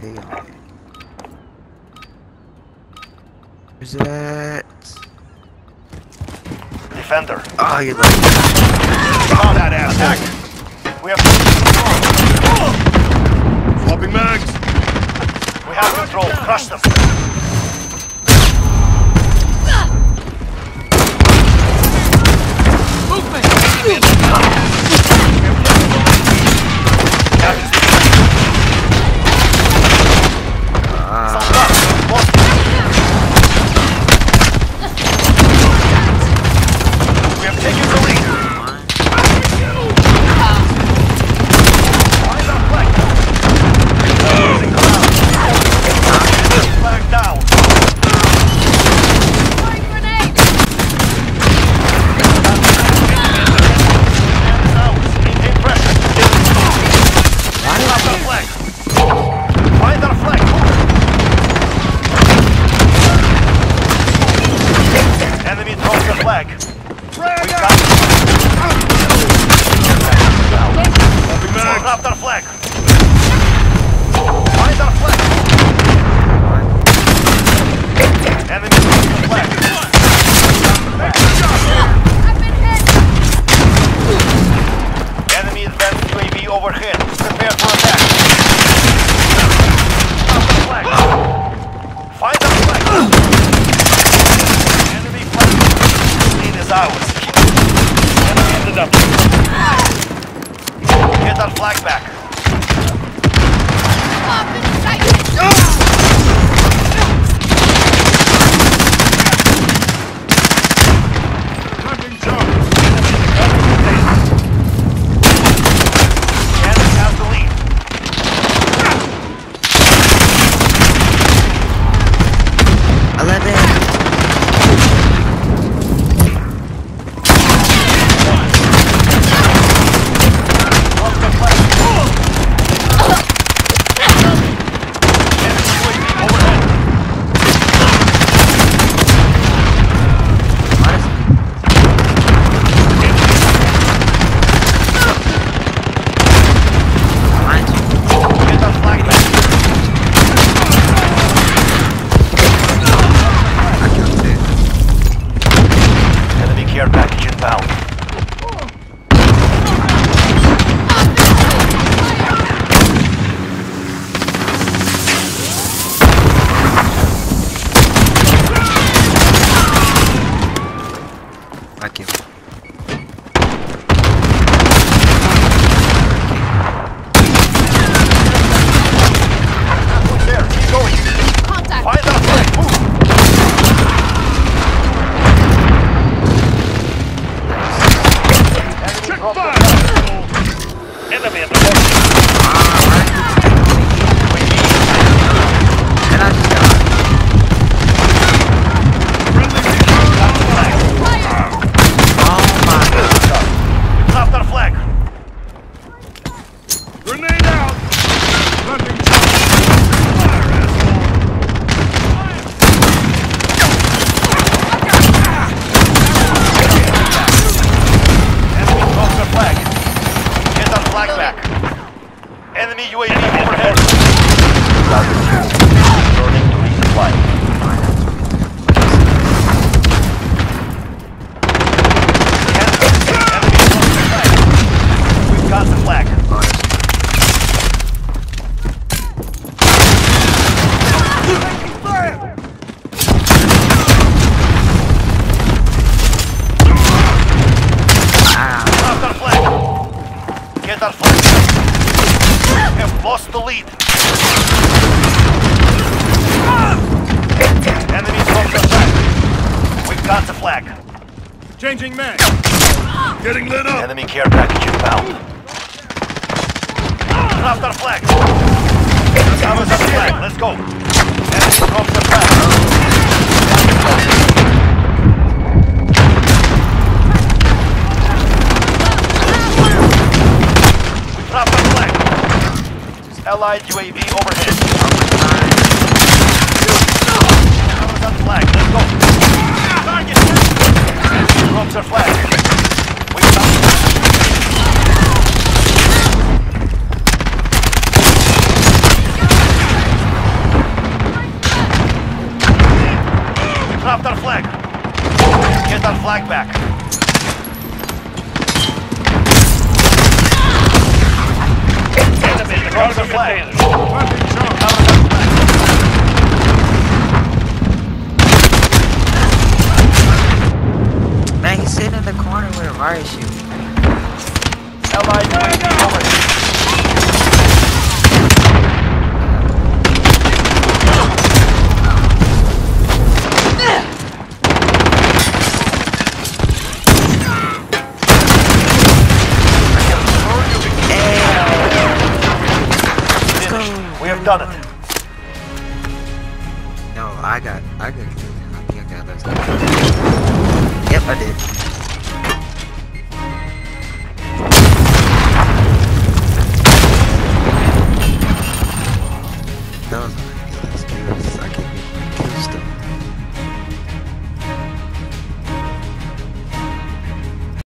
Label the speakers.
Speaker 1: they are. Where's it at?
Speaker 2: Defender.
Speaker 1: Oh, you like
Speaker 2: Found that attack. We have
Speaker 3: Swapping mags.
Speaker 2: We have control. Crush them. We have taken the lead. Find our flag. Losing ground. Flag down. Maintain pressure. Find our flag. Find our flag. Enemy drops the flag. Dropped our flag. Find our flag. Enemy dropped the flag.
Speaker 4: I've been hit.
Speaker 2: Enemy advanced UAV overhead. Prepare for attack. Drop the flag. Find our flag. Enemy flag. Lead is ours. Enemy ended up. Get our flag back.
Speaker 4: Up in sight.
Speaker 3: Hunting charge.
Speaker 2: Enemy has the lead. Drop the flag. Enemy UAV overhead. Get our flag back. Enemy care package inbound.
Speaker 1: Aqui.
Speaker 2: There, keep going.
Speaker 4: Contact.
Speaker 2: Find our flag. Move. Enemy
Speaker 3: Check
Speaker 2: dropped the
Speaker 3: fire.
Speaker 2: flag. Enemy at the bottom.
Speaker 1: And I just got oh my god.
Speaker 2: Dropped our flag.
Speaker 3: Grenade out. Hunting charge. Fire, asshole.
Speaker 2: Enemy dropped their flag. Get our flag back. Enemy UAV overhead. Returning to resupply. Enemy dropped their flag. We've got the flag. Dropped our flag. Get our flag. We have lost the lead. Enemy dropped their flag. We've got the flag.
Speaker 3: Changing mag. Getting lit up.
Speaker 2: Enemy care package inbound. Dropped our flag. That was our flag. Let's go. Enemy dropped their flag. We dropped our flag. Allied UAV overhead. That was our flag. Let's go. Target. Enemy drops their flag. We got the flag. Get that flag back. Enemy across the flag.
Speaker 3: Fucking shot.
Speaker 2: Recover that flag.
Speaker 1: Man, he's sitting in the corner with a riot shield.
Speaker 2: Allied UAV overhead. We have done it.
Speaker 1: No, I got killed. I think I got less. Yep, I did. That was